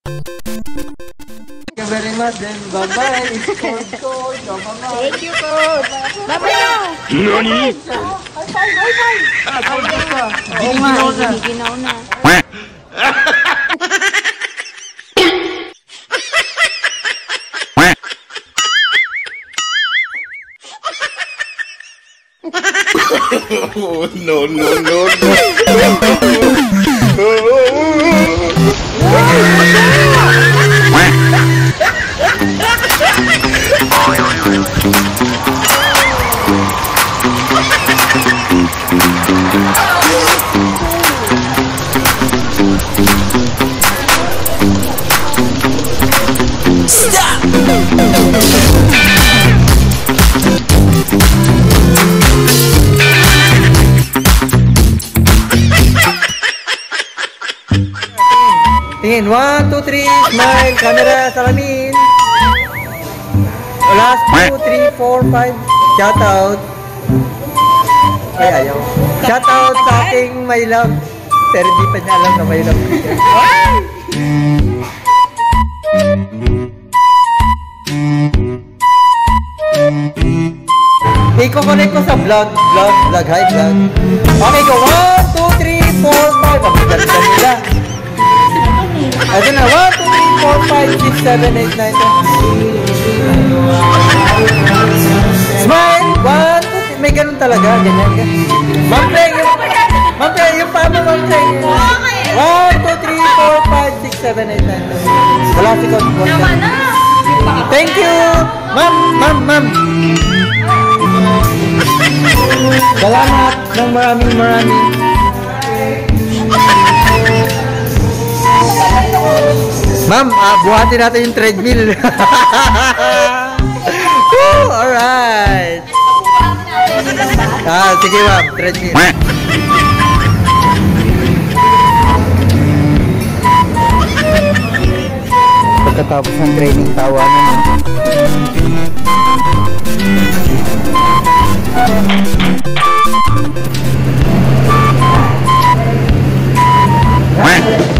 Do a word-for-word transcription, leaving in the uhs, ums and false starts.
Thank you very much, then bye-bye. Cold, cold. Bye-bye. Thank you, Coach. Bye-bye now. Nani? High five, high five. Ah, cold ka. Oo nga, giniginaw na. Oh, no, no, no, no. Stop! Tingin, one, two, three, smile, camera, salamin. Last two, three, four, five. Shout out. Ay, ayaw. Shout out sa aking my love. Pero di pa niya alam na may love. I-connect ko sa vlog, vlog, vlog, hi vlog. Okay, go. one, two, three, four, five. Pagkaganda nila. Ito na, one, two, three, four, five, six, seven, eight, nine, ten. Smile! one, two, three. May ganun talaga. Ganyan ka. Ma'am Play, yung... Ma'am Play, yung pa mo, Ma'am Play. one, two, three, four, five, six, seven, eight, nine, ten. Wala si Coach Boss. Thank you! Ma'am, ma'am, ma'am. Salamat ng maraming maraming. Ma'am, uh, buhatin natin yung treadmill. Woo, alright. Ah, sige ma'am, treadmill. Pagkatapos ng training, tawa naman.